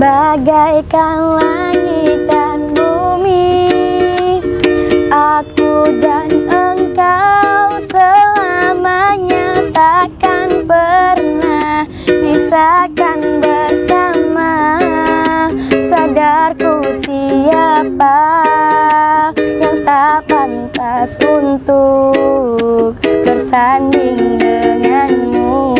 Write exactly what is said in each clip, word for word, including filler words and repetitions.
bagaikan langit dan bumi. Aku dan engkau selamanya takkan pernah bisakkan bersama. Sadarku siapa yang tak pantas untuk bersanding denganmu.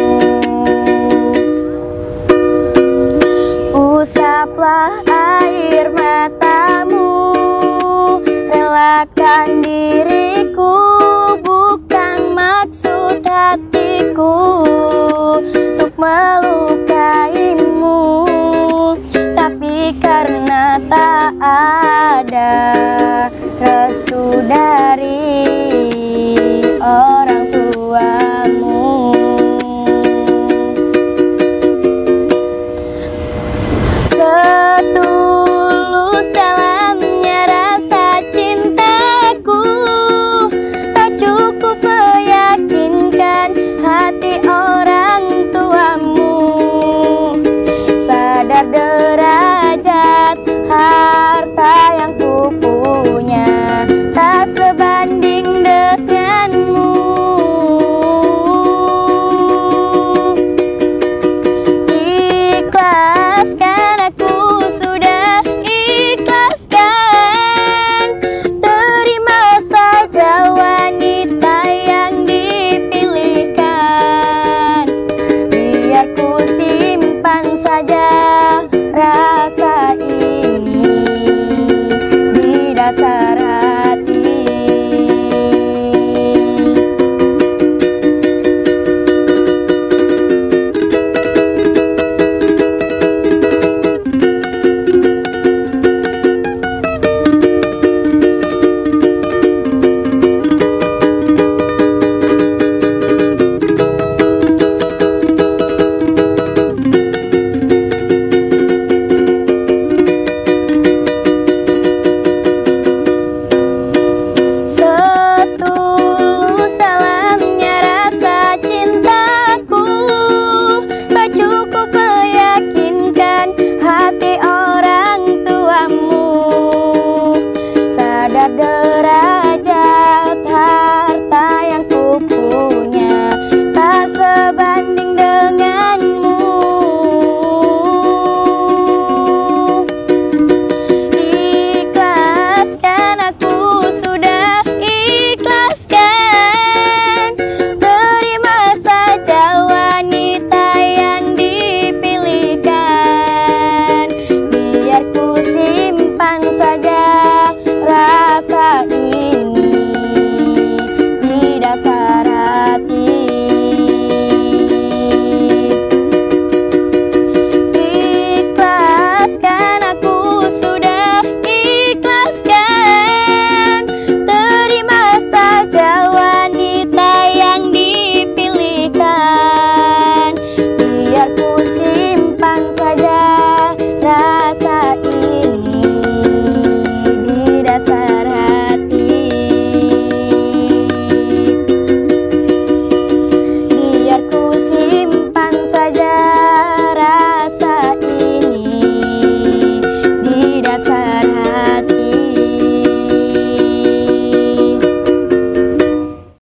Usaplah air matamu, relakan diriku, bukan maksud hatiku untuk melukaimu, tapi karena tak ada restu dari orang tuamu. Setulus dalamnya rasa cintaku, tak cukup meyakinkan hati orang tuamu. Sadar derajat harta yang ku punya tak sebanding denganmu. Ikhlaskan, aku sudah ikhlaskan. Terima saja wanita yang dipilihkan. Biar ku simpan saja rasa ini di dasar hati. Setulus dalamnya rasa cintaku, tak cukup